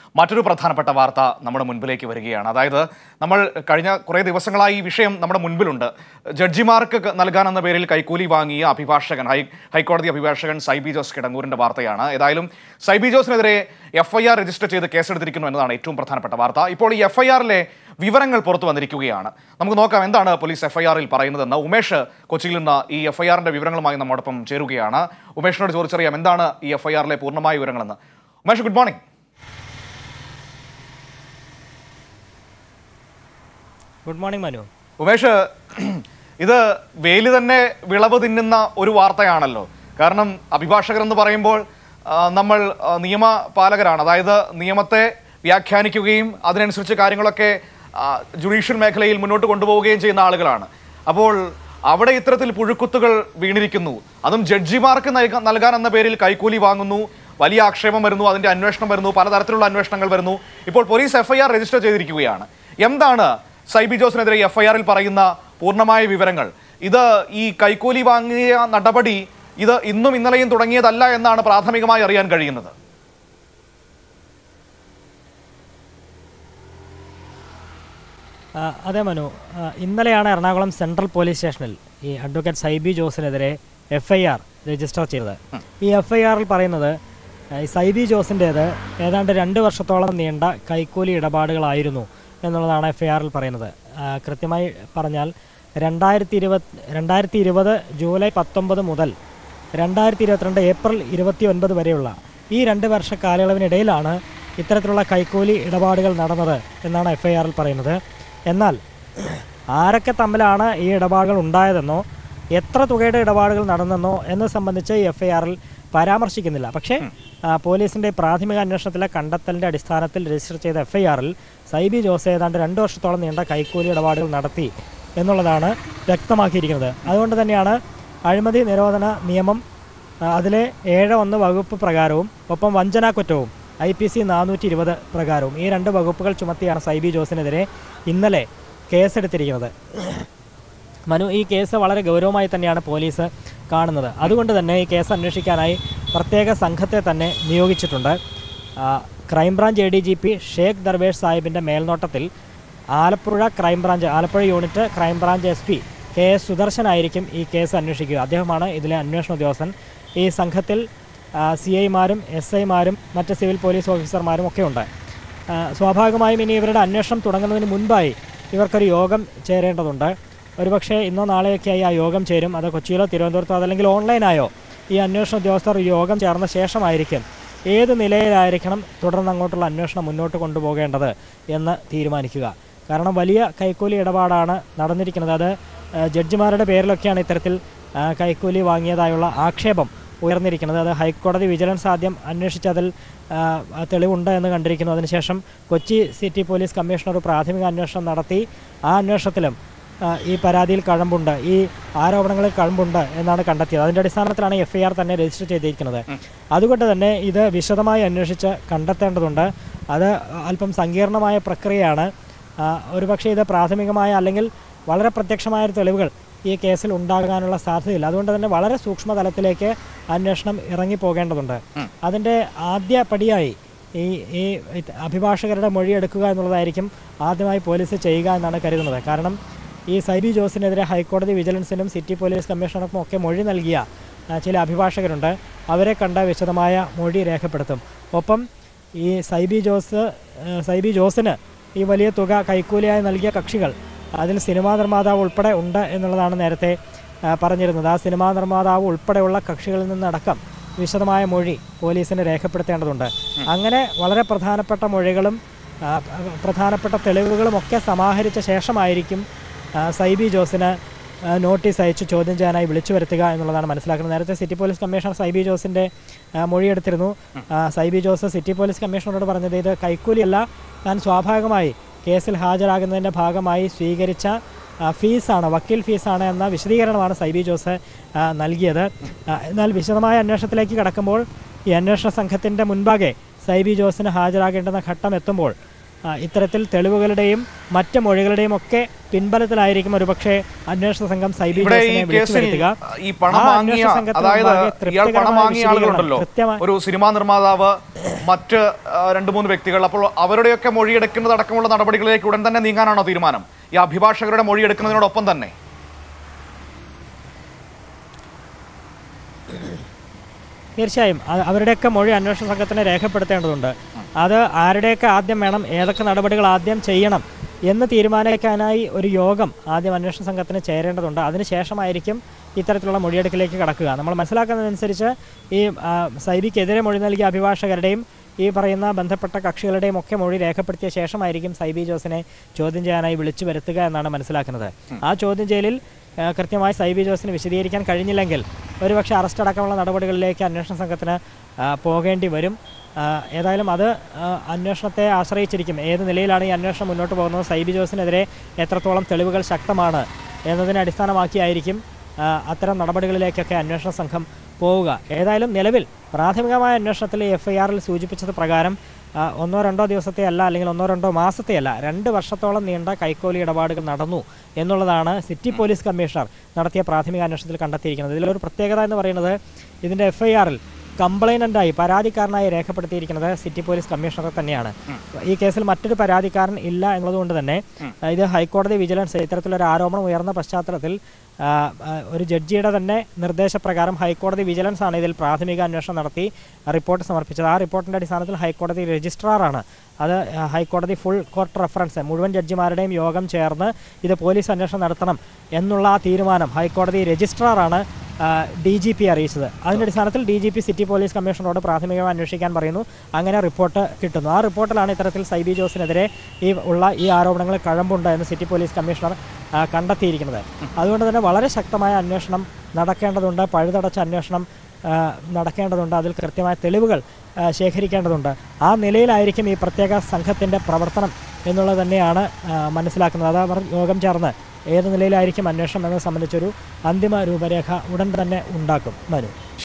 മറ്റൊരു പ്രധാനപ്പെട്ട വാർത്ത നമ്മുടെ മുൻപിലേക്ക് വരികയാണ്. അതായത് നമ്മൾ കഴിഞ്ഞ കുറേ ദിവസങ്ങളായി ഈ വിഷയം നമ്മുടെ മുൻപിലുണ്ട്. ജഡ്ജിമാർക്ക് നൽകാനെന്ന പേരിൽ കൈക്കൂലി വാങ്ങിയ അഭിഭാഷകൻ ഹൈക്കോടതി അഭിഭാഷകൻ സൈബി ജോസ് കിടങ്ങൂരിൻ്റെ വാർത്തയാണ്. ഏതായാലും സൈബി ജോസിനെതിരെ FIR രജിസ്റ്റർ ചെയ്ത് കേസെടുത്തിരിക്കുന്നു എന്നതാണ് ഏറ്റവും പ്രധാനപ്പെട്ട വാർത്ത. ഇപ്പോൾ ഈ FIRലെ വിവരങ്ങൾ പുറത്തു വന്നിരിക്കുകയാണ്. നമുക്ക് നോക്കാം എന്താണ് പോലീസ് FIRൽ പറയുന്നതെന്ന്. ഉമേഷ് കൊച്ചിയിൽ നിന്ന് ഈ FIRന്റെ വിവരങ്ങളുമായി നമ്മോടൊപ്പം ചേരുകയാണ്. ഉമേഷിനോട് ചോദിച്ചറിയാം എന്താണ് ഈ FIRലെ പൂർണ്ണമായ വിവരങ്ങളെന്ന്. Umesh, good morning. Good morning Manu. Umesh, ഇത് വേലി തന്നെ വിളവ് തിന്നുന്ന ഒരു വാർത്തയാണല്ലോ. കാരണം അഭിഭാഷകർ എന്ന് പറയുമ്പോൾ നമ്മൾ നിയമപാലകരാണ്. അതായത് നിയമത്തെ വ്യാഖ്യാനിക്കുകയും അതിനനുസരിച്ച് കാര്യങ്ങളൊക്കെ ജുഡീഷ്യൽ മേഖലയിൽ മുന്നോട്ട് കൊണ്ടുപോവുകയും ചെയ്യുന്ന ആളുകളാണ്. അപ്പോൾ അവിടെ ഇത്തരത്തിൽ പുഴുക്കുത്തുകൾ വീണിരിക്കുന്നു. അതും ജഡ്ജിമാർക്ക് നൽകാൻ എന്ന പേരിൽ കൈക്കൂലി വാങ്ങുന്നു. വലിയ ആക്ഷേപം വരുന്നു, അതിൻ്റെ അന്വേഷണം വരുന്നു, പലതരത്തിലുള്ള അന്വേഷണങ്ങൾ വരുന്നു. ഇപ്പോൾ പോലീസ് FIR രജിസ്റ്റർ ചെയ്തിരിക്കുകയാണ്. എന്താണ് സൈബി ജോസിനെതിരെ FIRൽ പറയുന്ന പൂർണ്ണമായ വിവരങ്ങൾ? ഇത് ഈ കൈക്കൂലി വാങ്ങിയ നടപടി ഇത് ഇന്നും ഇന്നലെയും തുടങ്ങിയതല്ല എന്നാണ് പ്രാഥമികമായി അറിയാൻ കഴിയുന്നത്. അതെ മനു, ഇന്നലെയാണ് എറണാകുളം സെൻട്രൽ പോലീസ് സ്റ്റേഷനിൽ ഈ അഡ്വക്കേറ്റ് സൈബി ജോസിനെതിരെ FIR രജിസ്റ്റർ ചെയ്തത്. ഈ FIRൽ പറയുന്നത് സൈബി ജോസിൻ്റേത് ഏതാണ്ട് 2 വർഷത്തോളം നീണ്ട കൈക്കൂലി ഇടപാടുകളായിരുന്നു എന്നുള്ളതാണ് FIRൽ പറയുന്നത്. കൃത്യമായി പറഞ്ഞാൽ 2020 ജൂലൈ 19 മുതൽ 2022 ഏപ്രിൽ 29 വരെയുള്ള ഈ 2 വർഷ കാലയളവിനിടയിലാണ് ഇത്തരത്തിലുള്ള കൈക്കൂലി ഇടപാടുകൾ നടന്നത് എന്നാണ് FIRൽ പറയുന്നത്. എന്നാൽ ആരൊക്കെ തമ്മിലാണ് ഈ ഇടപാടുകൾ ഉണ്ടായതെന്നോ എത്ര തുകയുടെ ഇടപാടുകൾ നടന്നെന്നോ എന്നത് സംബന്ധിച്ച് FIRൽ പരാമർശിക്കുന്നില്ല. പക്ഷേ പോലീസിൻ്റെ പ്രാഥമിക അന്വേഷണത്തിലെ കണ്ടെത്തലിൻ്റെ അടിസ്ഥാനത്തിൽ രജിസ്റ്റർ ചെയ്ത FIRൽ സൈബി ജോസ് ഏതാണ്ട് 2 വർഷത്തോളം നീണ്ട കൈക്കൂലി ഇടപാടുകൾ നടത്തി എന്നുള്ളതാണ് വ്യക്തമാക്കിയിരിക്കുന്നത്. അതുകൊണ്ട് തന്നെയാണ് അഴിമതി നിരോധന നിയമം അതിലെ 7(1) വകുപ്പ് പ്രകാരവും ഒപ്പം വഞ്ചനാക്കുറ്റവും IPC 420 പ്രകാരവും ഈ 2 വകുപ്പുകൾ ചുമത്തിയാണ് സൈബി ജോസിനെതിരെ ഇന്നലെ കേസെടുത്തിരിക്കുന്നത്. മനു, ഈ കേസ് വളരെ ഗൗരവമായി തന്നെയാണ് പോലീസ് കാണുന്നത്. അതുകൊണ്ട് തന്നെ ഈ കേസ് അന്വേഷിക്കാനായി പ്രത്യേക സംഘത്തെ തന്നെ നിയോഗിച്ചിട്ടുണ്ട്. ക്രൈംബ്രാഞ്ച് ADGP ഷേഖ് ദർവേഷ് സാഹിബിൻ്റെ മേൽനോട്ടത്തിൽ Alappuzha unit crime branch SP KS സുദർശനായിരിക്കും ഈ കേസ് അന്വേഷിക്കുക. അദ്ദേഹമാണ് ഇതിലെ അന്വേഷണ ഉദ്യോഗസ്ഥൻ. ഈ സംഘത്തിൽ CIമാരും SIമാരും മറ്റ് സിവിൽ പോലീസ് ഓഫീസർമാരും ഒക്കെ ഉണ്ട്. സ്വാഭാവികമായും ഇനി ഇവരുടെ അന്വേഷണം തുടങ്ങുന്നതിന് മുൻപായി ഇവർക്കൊരു യോഗം ചേരേണ്ടതുണ്ട്. ഒരുപക്ഷെ ഇന്നോ നാളെയൊക്കെയായി ആ യോഗം ചേരും. അത് കൊച്ചിയിലോ തിരുവനന്തപുരത്തോ അതല്ലെങ്കിൽ ഓൺലൈനായോ ഈ അന്വേഷണ ഉദ്യോഗസ്ഥർ യോഗം ചേർന്ന ശേഷമായിരിക്കും ഏത് നിലയിലായിരിക്കണം തുടർന്ന് അങ്ങോട്ടുള്ള അന്വേഷണം മുന്നോട്ട് കൊണ്ടുപോകേണ്ടത് എന്ന് തീരുമാനിക്കുക. കാരണം വലിയ കൈക്കൂലി ഇടപാടാണ് നടന്നിരിക്കുന്നത്. അത് ജഡ്ജിമാരുടെ പേരിലൊക്കെയാണ് ഇത്തരത്തിൽ കൈക്കൂലി വാങ്ങിയതായുള്ള ആക്ഷേപം ഉയർന്നിരിക്കുന്നത്. അത് ഹൈക്കോടതി വിജിലൻസ് ആദ്യം അന്വേഷിച്ചതിൽ തെളിവുണ്ട് എന്ന് കണ്ടിരിക്കുന്നു. അതിനുശേഷം കൊച്ചി സിറ്റി പോലീസ് കമ്മീഷണർ പ്രാഥമിക അന്വേഷണം നടത്തി. ആ അന്വേഷണത്തിലും ഈ പരാതിയിൽ കഴമ്പുണ്ട്, ഈ ആരോപണങ്ങളിൽ കഴമ്പുണ്ട് എന്നാണ് കണ്ടെത്തിയത്. അതിൻ്റെ അടിസ്ഥാനത്തിലാണ് FIR തന്നെ രജിസ്റ്റർ ചെയ്തിരിക്കുന്നത്. അതുകൊണ്ട് തന്നെ ഇത് വിശദമായി അന്വേഷിച്ച് കണ്ടെത്തേണ്ടതുണ്ട്. അത് അല്പം സങ്കീർണമായ പ്രക്രിയയാണ്. ഒരുപക്ഷെ ഇത് പ്രാഥമികമായ അല്ലെങ്കിൽ വളരെ പ്രത്യക്ഷമായ തെളിവുകൾ ഈ കേസിൽ ഉണ്ടാകാനുള്ള സാധ്യതയില്ല. അതുകൊണ്ട് തന്നെ വളരെ സൂക്ഷ്മതലത്തിലേക്ക് അന്വേഷണം ഇറങ്ങിപ്പോകേണ്ടതുണ്ട്. അതിൻ്റെ ആദ്യ പടിയായി ഈ അഭിഭാഷകരുടെ മൊഴിയെടുക്കുക എന്നുള്ളതായിരിക്കും ആദ്യമായി പോലീസ് ചെയ്യുക എന്നാണ് കരുതുന്നത്. കാരണം ഈ സൈബി ജോസിനെതിരെ ഹൈക്കോടതി വിജിലൻസിനും സിറ്റി പോലീസ് കമ്മീഷണർക്കും ഒക്കെ മൊഴി നൽകിയ ചില അഭിഭാഷകരുണ്ട്. അവരെ കണ്ട വിശദമായ മൊഴി രേഖപ്പെടുത്തും. ഒപ്പം ഈ സൈബി ജോസിന് ഈ വലിയ തുക കൈക്കൂലിയായി നൽകിയ കക്ഷികൾ അതിൽ സിനിമാ നിർമ്മാതാവ് ഉൾപ്പെടെ ഉണ്ട് എന്നുള്ളതാണ് നേരത്തെ പറഞ്ഞിരുന്നത്. ആ സിനിമാ നിർമ്മാതാവ് ഉൾപ്പെടെയുള്ള കക്ഷികളിൽ നിന്നടക്കം വിശദമായ മൊഴി പോലീസിന് രേഖപ്പെടുത്തേണ്ടതുണ്ട്. അങ്ങനെ വളരെ പ്രധാനപ്പെട്ട മൊഴികളും പ്രധാനപ്പെട്ട തെളിവുകളും ഒക്കെ സമാഹരിച്ച ശേഷമായിരിക്കും സൈബി ജോസിന് നോട്ടീസ് അയച്ച് ചോദ്യം ചെയ്യാനായി വിളിച്ചു വരുത്തുക എന്നുള്ളതാണ് മനസ്സിലാക്കുന്നത്. നേരത്തെ സിറ്റി പോലീസ് കമ്മീഷണർ സൈബി ജോസിൻ്റെ മൊഴിയെടുത്തിരുന്നു. സൈബി ജോസ് സിറ്റി പോലീസ് കമ്മീഷണറോട് പറഞ്ഞത് ഇത് കൈക്കൂലിയല്ല, താൻ സ്വാഭാവികമായി കേസിൽ ഹാജരാകുന്നതിൻ്റെ ഭാഗമായി സ്വീകരിച്ച ഫീസാണ്, വക്കീൽ ഫീസാണ് എന്ന വിശദീകരണമാണ് സൈബി ജോസ് നൽകിയത്. എന്നാൽ വിശദമായ അന്വേഷണത്തിലേക്ക് കടക്കുമ്പോൾ ഈ അന്വേഷണ സംഘത്തിൻ്റെ മുൻപാകെ സൈബി ജോസിന് ഹാജരാകേണ്ടുന്ന ഘട്ടം എത്തുമ്പോൾ ഇത്തരത്തിൽ തെളിവുകളുടെയും മറ്റ് മൊഴികളുടെയും ഒക്കെ പിൻബലത്തിലായിരിക്കും ഒരുപക്ഷെ അന്വേഷണ സംഘം സൈബി ജോസിനെ വിളിച്ചു വരുത്തുക. ഒരു സിനിമാ നിർമ്മാതാവ്, മറ്റ് 2-3 വ്യക്തികൾ, അപ്പോൾ അവരുടെയൊക്കെ മൊഴിയെടുക്കുന്നത് അടക്കമുള്ള നടപടികളിലേക്ക് ഉടൻ തന്നെ നീങ്ങാനാണോ തീരുമാനം? ഈ അഭിഭാഷകരുടെ മൊഴിയെടുക്കുന്നതിനോടൊപ്പം തന്നെ തീർച്ചയായും അവരുടെയൊക്കെ മൊഴി അന്വേഷണ സംഘത്തിന് രേഖപ്പെടുത്തേണ്ടതുണ്ട്. അത് ആരുടെയൊക്കെ ആദ്യം വേണം, ഏതൊക്കെ നടപടികൾ ആദ്യം ചെയ്യണം എന്ന് തീരുമാനിക്കാനായി ഒരു യോഗം ആദ്യം അന്വേഷണ സംഘത്തിന് ചേരേണ്ടതുണ്ട്. അതിനുശേഷമായിരിക്കും ഇത്തരത്തിലുള്ള മൊഴിയെടുക്കലേക്ക് കടക്കുക. നമ്മൾ മനസ്സിലാക്കുന്നതനുസരിച്ച് ഈ സൈബിക്കെതിരെ മൊഴി നൽകിയ അഭിഭാഷകരുടെയും ഈ പറയുന്ന ബന്ധപ്പെട്ട കക്ഷികളുടെയും ഒക്കെ മൊഴി രേഖപ്പെടുത്തിയ ശേഷമായിരിക്കും സൈബി ജോസിനെ ചോദ്യം ചെയ്യാനായി വിളിച്ചു വരുത്തുക എന്നാണ് മനസ്സിലാക്കുന്നത്. ആ ചോദ്യം ചെയ്യലിൽ കൃത്യമായി സൈബി ജോസിന് വിശദീകരിക്കാൻ കഴിഞ്ഞില്ലെങ്കിൽ ഒരുപക്ഷെ അറസ്റ്റ് അടക്കമുള്ള നടപടികളിലേക്ക് അന്വേഷണ സംഘത്തിന് പോകേണ്ടി വരും. ഏതായാലും അത് അന്വേഷണത്തെ ആശ്രയിച്ചിരിക്കും. ഏത് നിലയിലാണ് ഈ അന്വേഷണം മുന്നോട്ട് പോകുന്നത്, സൈബി ജോസിനെതിരെ എത്രത്തോളം തെളിവുകൾ ശക്തമാണ് എന്നതിനെ അടിസ്ഥാനമാക്കിയായിരിക്കും അത്തരം നടപടികളിലേക്കൊക്കെ അന്വേഷണ സംഘം പോവുക. ഏതായാലും നിലവിൽ പ്രാഥമികമായ അന്വേഷണത്തിൽ FIR-ൽ സൂചിപ്പിച്ചത് പ്രകാരം 1-2 ദിവസത്തെ അല്ല, അല്ലെങ്കിൽ 1-2 മാസത്തെ അല്ല, 2 വർഷത്തോളം നീണ്ട കൈക്കൂലി ഇടപാടുകൾ നടന്നു എന്നുള്ളതാണ് സിറ്റി പോലീസ് കമ്മീഷണർ നടത്തിയ പ്രാഥമിക അന്വേഷണത്തിൽ കണ്ടെത്തിയിരിക്കുന്നത്. ഇതിലൊരു പ്രത്യേകത എന്ന് പറയുന്നത് ഇതിൻ്റെ FIR-ൽ കംപ്ലൈനൻ്റായി, പരാതിക്കാരനായി രേഖപ്പെടുത്തിയിരിക്കുന്നത് സിറ്റി പോലീസ് കമ്മീഷണർ തന്നെയാണ്. ഈ കേസിൽ മറ്റൊരു പരാതിക്കാരൻ ഇല്ല എന്നുള്ളതുകൊണ്ട് തന്നെ ഇത് ഹൈക്കോടതി വിജിലൻസ് ഇത്തരത്തിലൊരു ആരോപണം ഉയർന്ന പശ്ചാത്തലത്തിൽ ഒരു ജഡ്ജിയുടെ തന്നെ നിർദ്ദേശപ്രകാരം ഹൈക്കോടതി വിജിലൻസ് ആണ് ഇതിൽ പ്രാഥമിക അന്വേഷണം നടത്തി റിപ്പോർട്ട് സമർപ്പിച്ചത്. ആ റിപ്പോർട്ടിൻ്റെ അടിസ്ഥാനത്തിൽ ഹൈക്കോടതി രജിസ്ട്രാറാണ്, അത് ഹൈക്കോടതി ഫുൾ കോർട്ട് റെഫറൻസ് മുഴുവൻ ജഡ്ജിമാരുടെയും യോഗം ചേർന്ന് ഇത് പോലീസ് അന്വേഷണം നടത്തണം എന്നുള്ള ആ തീരുമാനം ഹൈക്കോടതി രജിസ്ട്രാറാണ് DGP അറിയിച്ചത്. അതിൻ്റെ അടിസ്ഥാനത്തിൽ DGP സിറ്റി പോലീസ് കമ്മീഷണറോട് പ്രാഥമികമായി അന്വേഷിക്കാൻ പറയുന്നു. അങ്ങനെ റിപ്പോർട്ട് കിട്ടുന്നു. ആ റിപ്പോർട്ടിലാണ് ഇത്തരത്തിൽ സൈബി ജോസിനെതിരെ ഈ ആരോപണങ്ങൾ കഴമ്പുണ്ട് എന്ന് സിറ്റി പോലീസ് കമ്മീഷണർ കണ്ടെത്തിയിരിക്കുന്നത്. അതുകൊണ്ട് തന്നെ വളരെ ശക്തമായ അന്വേഷണം നടക്കേണ്ടതുണ്ട്, പഴുതടച്ച അന്വേഷണം നടക്കേണ്ടതുണ്ട്, അതിൽ കൃത്യമായ തെളിവുകൾ ശേഖരിക്കേണ്ടതുണ്ട്. ആ നിലയിലായിരിക്കും ഈ പ്രത്യേക സംഘത്തിൻ്റെ പ്രവർത്തനം എന്നുള്ളത് തന്നെയാണ് മനസ്സിലാക്കുന്നത്. അത് അവർ യോഗം ചേർന്ന് ഏത് നിലയിലായിരിക്കും അന്വേഷണം എന്നത് സംബന്ധിച്ചൊരു അന്തിമ രൂപരേഖ ഉടൻ തന്നെ ഉണ്ടാക്കും. മനു.